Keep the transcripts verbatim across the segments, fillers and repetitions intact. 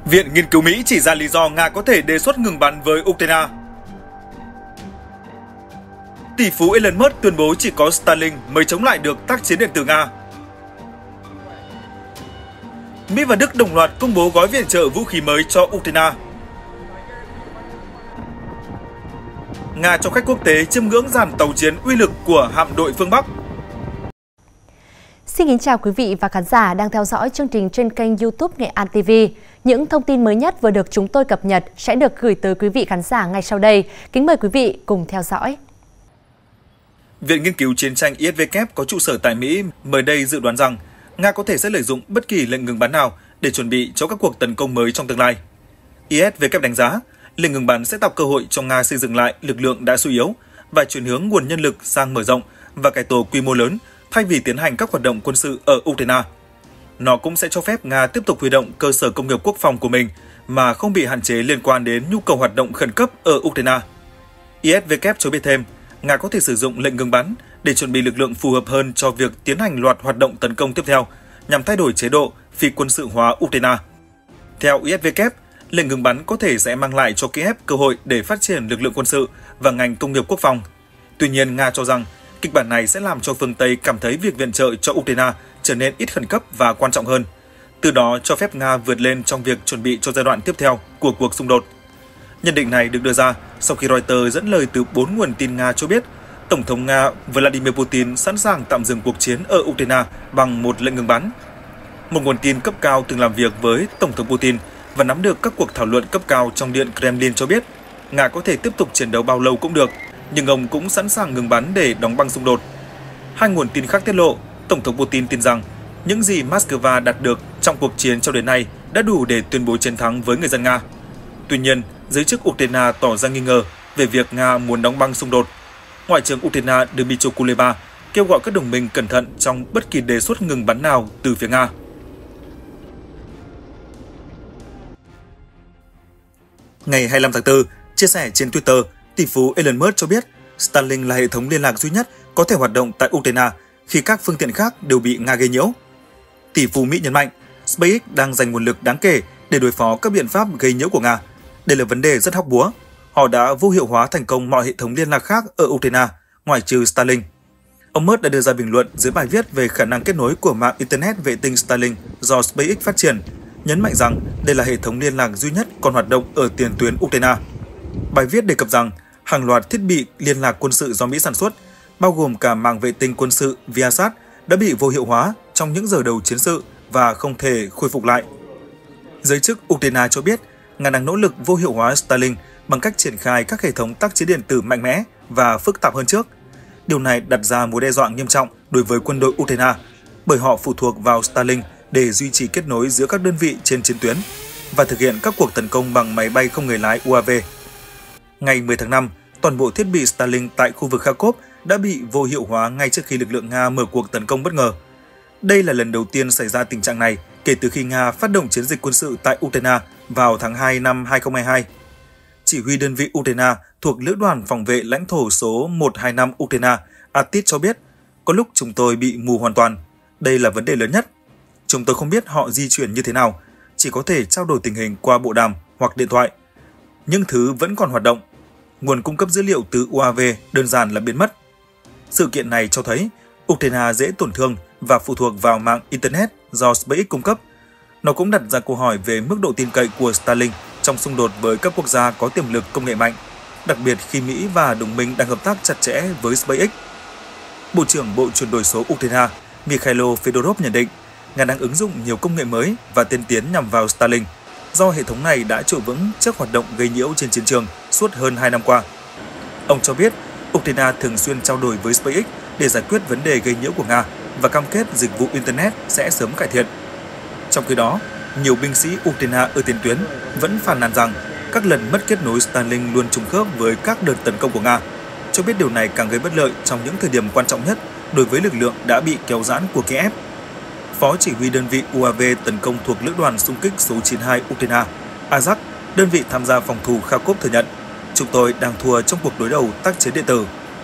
Viện Nghiên cứu Mỹ chỉ ra lý do Nga có thể đề xuất ngừng bắn với Ukraine. Tỷ phú Elon Musk tuyên bố chỉ có Starlink mới chống lại được tác chiến điện tử Nga. Mỹ và Đức đồng loạt công bố gói viện trợ vũ khí mới cho Ukraine. Nga cho khách quốc tế chiêm ngưỡng dàn tàu chiến uy lực của hạm đội phương Bắc. Xin kính chào quý vị và khán giả đang theo dõi chương trình trên kênh YouTube Nghệ An ti vi. Những thông tin mới nhất vừa được chúng tôi cập nhật sẽ được gửi tới quý vị khán giả ngay sau đây. Kính mời quý vị cùng theo dõi. Viện Nghiên cứu Chiến tranh i ét vê kép có trụ sở tại Mỹ mới đây dự đoán rằng Nga có thể sẽ lợi dụng bất kỳ lệnh ngừng bắn nào để chuẩn bị cho các cuộc tấn công mới trong tương lai. i ét vê kép đánh giá, lệnh ngừng bắn sẽ tạo cơ hội cho Nga xây dựng lại lực lượng đã suy yếu và chuyển hướng nguồn nhân lực sang mở rộng và cải tổ quy mô lớn thay vì tiến hành các hoạt động quân sự ở Ukraine. Nó cũng sẽ cho phép Nga tiếp tục huy động cơ sở công nghiệp quốc phòng của mình mà không bị hạn chế liên quan đến nhu cầu hoạt động khẩn cấp ở Ukraine. i ét vê kép cho biết thêm, Nga có thể sử dụng lệnh ngừng bắn để chuẩn bị lực lượng phù hợp hơn cho việc tiến hành loạt hoạt động tấn công tiếp theo nhằm thay đổi chế độ phi quân sự hóa Ukraine. Theo i ét vê kép, lệnh ngừng bắn có thể sẽ mang lại cho Kiev cơ hội để phát triển lực lượng quân sự và ngành công nghiệp quốc phòng. Tuy nhiên, Nga cho rằng kịch bản này sẽ làm cho phương Tây cảm thấy việc viện trợ cho Ukraine trở nên ít khẩn cấp và quan trọng hơn, từ đó cho phép Nga vượt lên trong việc chuẩn bị cho giai đoạn tiếp theo của cuộc xung đột. Nhận định này được đưa ra sau khi Reuters dẫn lời từ bốn nguồn tin Nga cho biết Tổng thống Nga Vladimir Putin sẵn sàng tạm dừng cuộc chiến ở Ukraine bằng một lệnh ngừng bắn. Một nguồn tin cấp cao từng làm việc với Tổng thống Putin và nắm được các cuộc thảo luận cấp cao trong Điện Kremlin cho biết Nga có thể tiếp tục chiến đấu bao lâu cũng được, nhưng ông cũng sẵn sàng ngừng bắn để đóng băng xung đột. Hai nguồn tin khác tiết lộ, Tổng thống Putin tin rằng những gì Moscow đạt được trong cuộc chiến cho đến nay đã đủ để tuyên bố chiến thắng với người dân Nga. Tuy nhiên, giới chức Ukraine tỏ ra nghi ngờ về việc Nga muốn đóng băng xung đột. Ngoại trưởng Ukraine Dmytro Kuleba kêu gọi các đồng minh cẩn thận trong bất kỳ đề xuất ngừng bắn nào từ phía Nga. Ngày hai mươi lăm tháng tư, chia sẻ trên Twitter, tỷ phú Elon Musk cho biết Starlink là hệ thống liên lạc duy nhất có thể hoạt động tại Ukraine khi các phương tiện khác đều bị Nga gây nhiễu. Tỷ phú Mỹ nhấn mạnh, SpaceX đang dành nguồn lực đáng kể để đối phó các biện pháp gây nhiễu của Nga. Đây là vấn đề rất hóc búa. Họ đã vô hiệu hóa thành công mọi hệ thống liên lạc khác ở Ukraine, ngoài trừ Starlink. Ông Musk đã đưa ra bình luận dưới bài viết về khả năng kết nối của mạng Internet vệ tinh Starlink do SpaceX phát triển, nhấn mạnh rằng đây là hệ thống liên lạc duy nhất còn hoạt động ở tiền tuyến Ukraine. Bài viết đề cập rằng hàng loạt thiết bị liên lạc quân sự do Mỹ sản xuất, bao gồm cả mạng vệ tinh quân sự Viasat, đã bị vô hiệu hóa trong những giờ đầu chiến sự và không thể khôi phục lại. Giới chức Ukraine cho biết Nga đang nỗ lực vô hiệu hóa Starlink bằng cách triển khai các hệ thống tác chiến điện tử mạnh mẽ và phức tạp hơn trước. Điều này đặt ra mối đe dọa nghiêm trọng đối với quân đội Ukraine, bởi họ phụ thuộc vào Starlink để duy trì kết nối giữa các đơn vị trên chiến tuyến và thực hiện các cuộc tấn công bằng máy bay không người lái u a vê. Ngày mười tháng năm, toàn bộ thiết bị Starlink tại khu vực Kharkov đã bị vô hiệu hóa ngay trước khi lực lượng Nga mở cuộc tấn công bất ngờ. Đây là lần đầu tiên xảy ra tình trạng này kể từ khi Nga phát động chiến dịch quân sự tại Ukraine vào tháng hai năm hai không hai hai. Chỉ huy đơn vị Ukraine thuộc Lữ đoàn phòng vệ lãnh thổ số một hai năm Ukraine, Artit cho biết, có lúc chúng tôi bị mù hoàn toàn. Đây là vấn đề lớn nhất. Chúng tôi không biết họ di chuyển như thế nào, chỉ có thể trao đổi tình hình qua bộ đàm hoặc điện thoại. Nhưng thứ vẫn còn hoạt động. Nguồn cung cấp dữ liệu từ u a vê đơn giản là biến mất. Sự kiện này cho thấy Ukraine dễ tổn thương và phụ thuộc vào mạng Internet do SpaceX cung cấp. Nó cũng đặt ra câu hỏi về mức độ tin cậy của Starlink trong xung đột với các quốc gia có tiềm lực công nghệ mạnh, đặc biệt khi Mỹ và đồng minh đang hợp tác chặt chẽ với SpaceX. Bộ trưởng Bộ chuyển đổi số Ukraine Mikhailo Fedorov nhận định Nga đang ứng dụng nhiều công nghệ mới và tiên tiến nhằm vào Starlink, do hệ thống này đã trụ vững trước hoạt động gây nhiễu trên chiến trường suốt hơn hai năm qua. Ông cho biết Ukraine thường xuyên trao đổi với SpaceX để giải quyết vấn đề gây nhiễu của Nga và cam kết dịch vụ Internet sẽ sớm cải thiện. Trong khi đó, nhiều binh sĩ Ukraine ở tiền tuyến vẫn phàn nàn rằng các lần mất kết nối Starlink luôn trùng khớp với các đợt tấn công của Nga, cho biết điều này càng gây bất lợi trong những thời điểm quan trọng nhất đối với lực lượng đã bị kéo giãn của Kiev. Phó chỉ huy đơn vị u a vê tấn công thuộc Lữ đoàn xung kích số chín mươi hai Ukraine, Azak, đơn vị tham gia phòng thủ Kharkov thừa nhận, chúng tôi đang thua trong cuộc đối đầu tác chiến điện tử.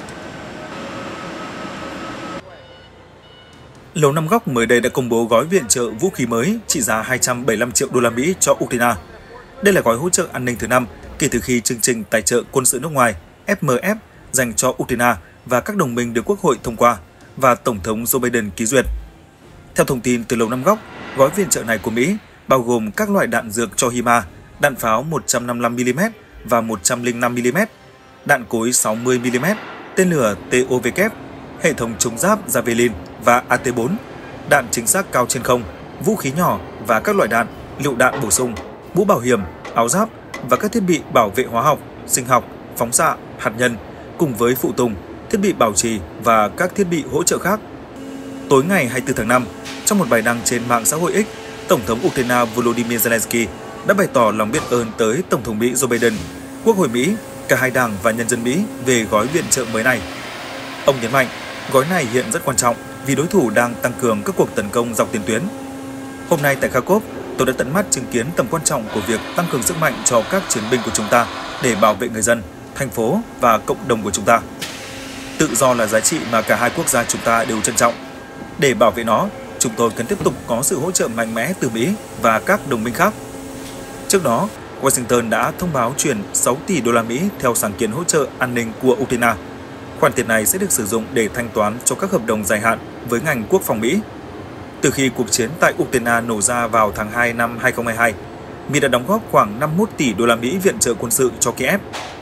Lầu Năm Góc mới đây đã công bố gói viện trợ vũ khí mới trị giá hai trăm bảy mươi lăm triệu đô la Mỹ cho Ukraine. Đây là gói hỗ trợ an ninh thứ năm kể từ khi chương trình tài trợ quân sự nước ngoài F M F dành cho Ukraine và các đồng minh được Quốc hội thông qua và Tổng thống Joe Biden ký duyệt. Theo thông tin từ Lầu Năm Góc, gói viện trợ này của Mỹ bao gồm các loại đạn dược cho HIMARS, đạn pháo một trăm năm mươi lăm mi li mét và một trăm lẻ năm mi li mét, đạn cối sáu mươi mi li mét, tên lửa T O W, hệ thống chống giáp Javelin và A T bốn, đạn chính xác cao trên không, vũ khí nhỏ và các loại đạn, lựu đạn bổ sung, mũ bảo hiểm, áo giáp và các thiết bị bảo vệ hóa học, sinh học, phóng xạ, hạt nhân, cùng với phụ tùng, thiết bị bảo trì và các thiết bị hỗ trợ khác. Tối ngày hai mươi tư tháng năm, trong một bài đăng trên mạng xã hội X, Tổng thống Ukraine Volodymyr Zelensky đã bày tỏ lòng biết ơn tới Tổng thống Mỹ Joe Biden, Quốc hội Mỹ, cả hai đảng và nhân dân Mỹ về gói viện trợ mới này. Ông nhấn mạnh, gói này hiện rất quan trọng vì đối thủ đang tăng cường các cuộc tấn công dọc tiền tuyến. Hôm nay tại Kharkov, tôi đã tận mắt chứng kiến tầm quan trọng của việc tăng cường sức mạnh cho các chiến binh của chúng ta để bảo vệ người dân, thành phố và cộng đồng của chúng ta. Tự do là giá trị mà cả hai quốc gia chúng ta đều trân trọng. Để bảo vệ nó, chúng tôi cần tiếp tục có sự hỗ trợ mạnh mẽ từ Mỹ và các đồng minh khác. Trước đó, Washington đã thông báo chuyển sáu tỷ đô la Mỹ theo sáng kiến hỗ trợ an ninh của Ukraine. Khoản tiền này sẽ được sử dụng để thanh toán cho các hợp đồng dài hạn với ngành quốc phòng Mỹ. Từ khi cuộc chiến tại Ukraine nổ ra vào tháng hai năm hai không hai hai, Mỹ đã đóng góp khoảng năm mươi mốt tỷ đô la Mỹ viện trợ quân sự cho Kiev.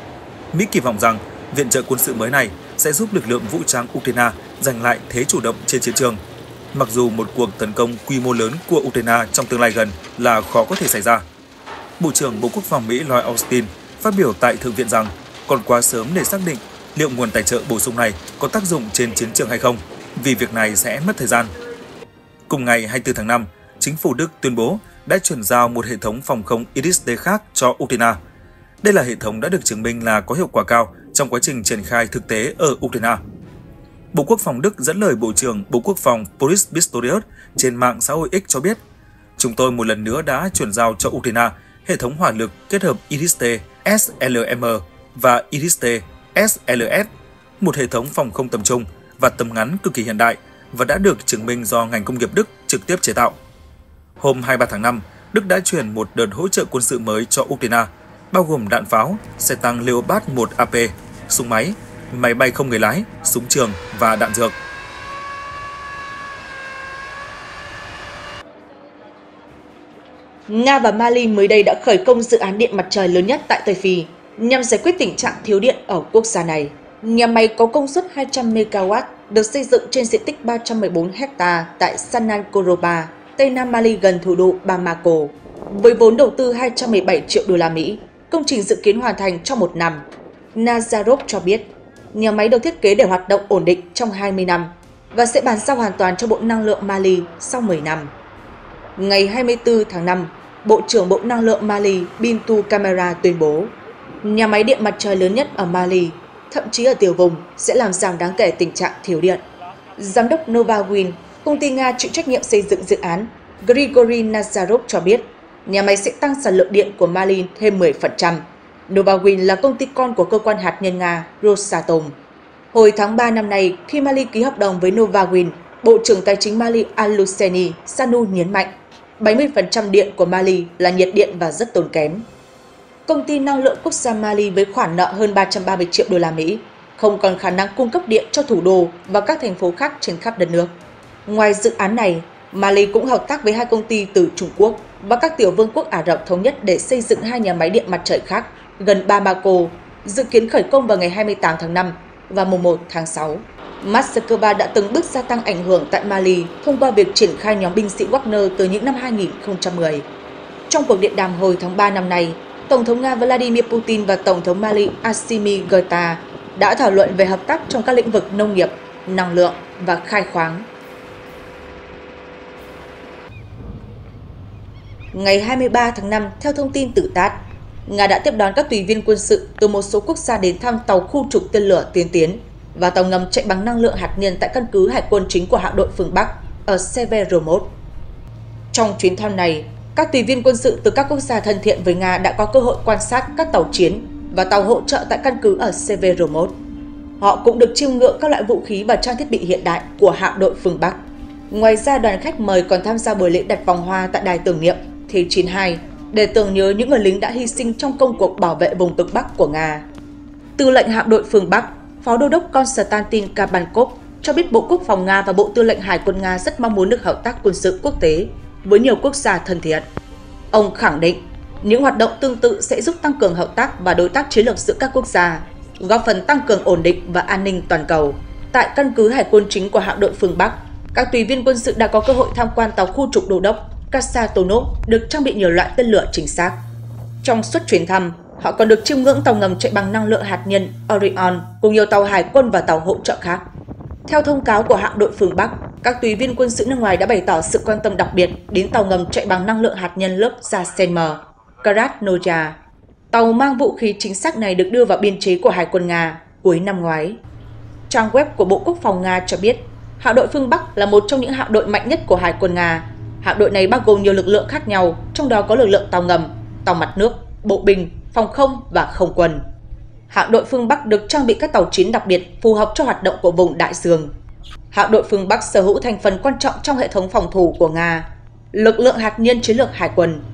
Mỹ kỳ vọng rằng viện trợ quân sự mới này sẽ giúp lực lượng vũ trang Ukraine giành lại thế chủ động trên chiến trường, mặc dù một cuộc tấn công quy mô lớn của Ukraine trong tương lai gần là khó có thể xảy ra. Bộ trưởng Bộ Quốc phòng Mỹ Lloyd Austin phát biểu tại Thượng viện rằng còn quá sớm để xác định liệu nguồn tài trợ bổ sung này có tác dụng trên chiến trường hay không, vì việc này sẽ mất thời gian. Cùng ngày hai mươi tư tháng năm, chính phủ Đức tuyên bố đã chuyển giao một hệ thống phòng không Iris T khác cho Ukraine. Đây là hệ thống đã được chứng minh là có hiệu quả cao trong quá trình triển khai thực tế ở Ukraine. Bộ Quốc phòng Đức dẫn lời Bộ trưởng Bộ Quốc phòng Boris Pistorius trên mạng xã hội X cho biết, chúng tôi một lần nữa đã chuyển giao cho Ukraine hệ thống hỏa lực kết hợp Iris T S L M và Iris T S L S, một hệ thống phòng không tầm trung và tầm ngắn cực kỳ hiện đại và đã được chứng minh do ngành công nghiệp Đức trực tiếp chế tạo. Hôm hai mươi ba tháng năm, Đức đã chuyển một đợt hỗ trợ quân sự mới cho Ukraine, bao gồm đạn pháo, xe tăng Leopard một A P, súng máy, máy bay không người lái, súng trường và đạn dược. Nga và Mali mới đây đã khởi công dự án điện mặt trời lớn nhất tại Tây Phi nhằm giải quyết tình trạng thiếu điện ở quốc gia này. Nhà máy có công suất hai trăm mê ga oát được xây dựng trên diện tích ba trăm mười bốn héc ta tại Sannankoroba, Tây Nam Mali gần thủ đô Bamako. Với vốn đầu tư hai trăm mười bảy triệu đô la Mỹ, công trình dự kiến hoàn thành trong một năm. Nazarov cho biết, nhà máy được thiết kế để hoạt động ổn định trong hai mươi năm và sẽ bàn giao hoàn toàn cho Bộ Năng lượng Mali sau mười năm. Ngày hai mươi tư tháng năm, Bộ trưởng Bộ Năng lượng Mali Bintou Camara tuyên bố, nhà máy điện mặt trời lớn nhất ở Mali, thậm chí ở tiểu vùng, sẽ làm giảm đáng kể tình trạng thiếu điện. Giám đốc Novawind, công ty Nga chịu trách nhiệm xây dựng dự án, Grigory Nazarov cho biết, nhà máy sẽ tăng sản lượng điện của Mali thêm mười phần trăm. Novawind là công ty con của cơ quan hạt nhân Nga Rosatom. Hồi tháng ba năm nay, khi Mali ký hợp đồng với Novawind, Bộ trưởng Tài chính Mali Aluseni Sanu nhấn mạnh, bảy mươi phần trăm điện của Mali là nhiệt điện và rất tốn kém. Công ty năng lượng quốc gia Mali với khoản nợ hơn ba trăm ba mươi triệu đô la Mỹ không còn khả năng cung cấp điện cho thủ đô và các thành phố khác trên khắp đất nước. Ngoài dự án này, Mali cũng hợp tác với hai công ty từ Trung Quốc và các tiểu vương quốc Ả Rập Thống Nhất để xây dựng hai nhà máy điện mặt trời khác gần Bamako, dự kiến khởi công vào ngày hai mươi tám tháng năm và mùng một tháng sáu. Moscow đã từng bước gia tăng ảnh hưởng tại Mali thông qua việc triển khai nhóm binh sĩ Wagner từ những năm hai nghìn không trăm mười. Trong cuộc điện đàm hồi tháng ba năm nay, Tổng thống Nga Vladimir Putin và Tổng thống Mali Assimi Goïta đã thảo luận về hợp tác trong các lĩnh vực nông nghiệp, năng lượng và khai khoáng. Ngày hai mươi ba tháng năm, theo thông tin từ tát, Nga đã tiếp đón các tùy viên quân sự từ một số quốc gia đến thăm tàu khu trục tên lửa tiên tiến và tàu ngầm chạy bằng năng lượng hạt nhân tại căn cứ hải quân chính của hạm đội phương Bắc ở Severomot. Trong chuyến thăm này, các tùy viên quân sự từ các quốc gia thân thiện với Nga đã có cơ hội quan sát các tàu chiến và tàu hỗ trợ tại căn cứ ở Severomot. Họ cũng được chiêm ngưỡng các loại vũ khí và trang thiết bị hiện đại của hạm đội phương Bắc. Ngoài ra, đoàn khách mời còn tham gia buổi lễ đặt vòng hoa tại đài tưởng niệm Thế chiến hai để tưởng nhớ những người lính đã hy sinh trong công cuộc bảo vệ vùng cực Bắc của Nga. Tư lệnh hạm đội phương Bắc, Phó Đô đốc Konstantin Kabankov cho biết Bộ Quốc phòng Nga và Bộ Tư lệnh Hải quân Nga rất mong muốn được hợp tác quân sự quốc tế với nhiều quốc gia thân thiện. Ông khẳng định, những hoạt động tương tự sẽ giúp tăng cường hợp tác và đối tác chiến lược giữa các quốc gia, góp phần tăng cường ổn định và an ninh toàn cầu. Tại căn cứ hải quân chính của hạm đội phương Bắc, các tùy viên quân sự đã có cơ hội tham quan tàu khu trục Đô đốc Kasatonov được trang bị nhiều loại tên lửa chính xác. Trong suốt chuyến thăm, họ còn được chiêm ngưỡng tàu ngầm chạy bằng năng lượng hạt nhân Orion cùng nhiều tàu hải quân và tàu hỗ trợ khác. Theo thông cáo của hạm đội phương Bắc, các tùy viên quân sự nước ngoài đã bày tỏ sự quan tâm đặc biệt đến tàu ngầm chạy bằng năng lượng hạt nhân lớp Yasenmer, Krasnoya. Tàu mang vũ khí chính xác này được đưa vào biên chế của Hải quân Nga cuối năm ngoái. Trang web của Bộ Quốc phòng Nga cho biết, hạm đội phương Bắc là một trong những hạm đội mạnh nhất của Hải quân Nga. Hạm đội này bao gồm nhiều lực lượng khác nhau, trong đó có lực lượng tàu ngầm, tàu mặt nước, bộ binh, phòng không và không quân. Hạm đội phương Bắc được trang bị các tàu chiến đặc biệt phù hợp cho hoạt động của vùng đại dương. Hạm đội phương Bắc sở hữu thành phần quan trọng trong hệ thống phòng thủ của Nga, lực lượng hạt nhân chiến lược hải quân,